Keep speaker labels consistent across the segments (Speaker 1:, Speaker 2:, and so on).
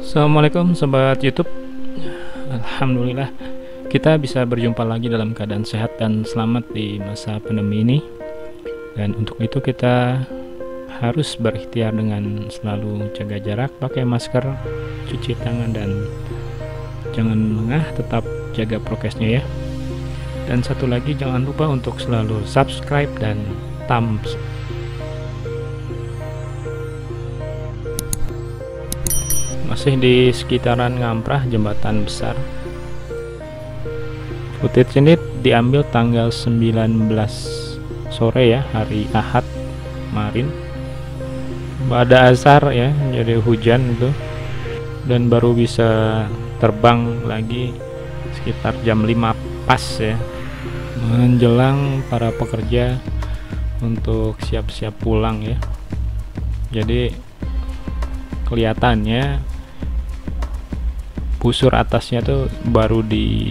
Speaker 1: Assalamualaikum sobat YouTube. Alhamdulillah kita bisa berjumpa lagi dalam keadaan sehat dan selamat di masa pandemi ini. Dan untuk itu kita harus berikhtiar dengan selalu jaga jarak, pakai masker, cuci tangan, dan jangan lengah, tetap jaga prokesnya ya. Dan satu lagi, jangan lupa untuk selalu subscribe dan thumbs. Masih di sekitaran Ngamprah, jembatan besar. Footage ini diambil tanggal 19 sore ya, hari Ahad kemarin. Pada asar ya, jadi hujan itu. Dan baru bisa terbang lagi sekitar jam 5 pas ya, menjelang para pekerja untuk siap-siap pulang ya. Jadi kelihatannya busur atasnya tuh baru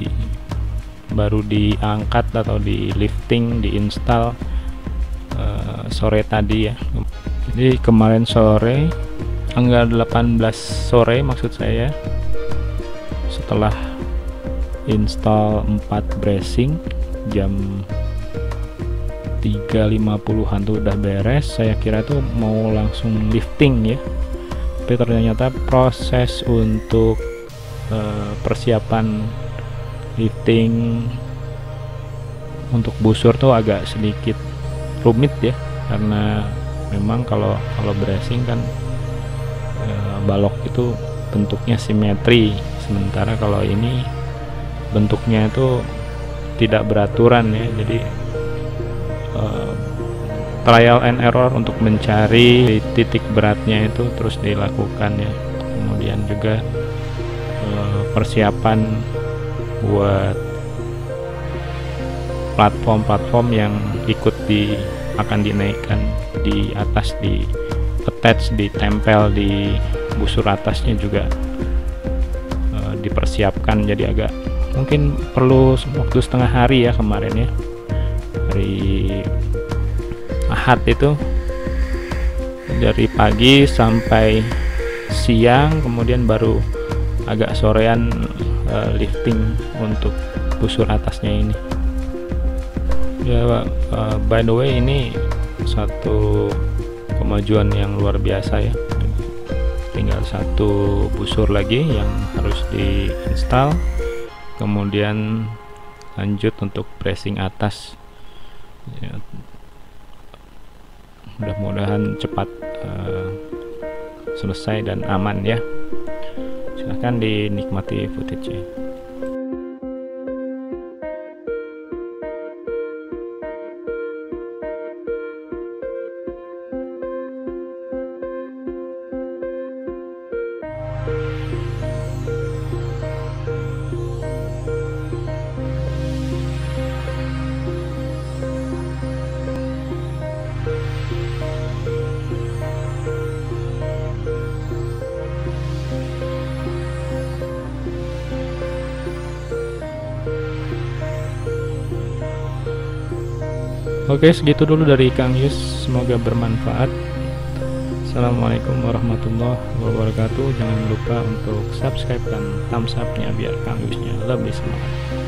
Speaker 1: diangkat atau di lifting, diinstal sore tadi ya. Jadi kemarin sore, tanggal 18 sore maksud saya, setelah install 4 bracing jam 3.50an tuh udah beres. Saya kira tuh mau langsung lifting ya, tapi ternyata proses untuk persiapan lifting untuk busur tuh agak sedikit rumit ya, karena memang kalau bracing kan balok itu bentuknya simetri, sementara kalau ini bentuknya itu tidak beraturan ya. Jadi trial and error untuk mencari titik beratnya itu terus dilakukan ya. Kemudian juga persiapan buat platform yang ikut akan dinaikkan di atas, di attach, ditempel di busur atasnya juga dipersiapkan. Jadi agak mungkin perlu waktu setengah hari ya kemarin ya, hari Ahad itu dari pagi sampai siang, kemudian baru agak sorean lifting untuk busur atasnya ini ya. By the way, ini satu kemajuan yang luar biasa ya. Tinggal satu busur lagi yang harus diinstal, kemudian lanjut untuk bracing atas ya. Mudah-mudahan cepat selesai dan aman ya. Silahkan dinikmati footage-nya. Oke, segitu dulu dari Kang Yus, semoga bermanfaat. Assalamualaikum warahmatullahi wabarakatuh. Jangan lupa untuk subscribe dan thumbs up nya biar Kang Yusnya lebih semangat.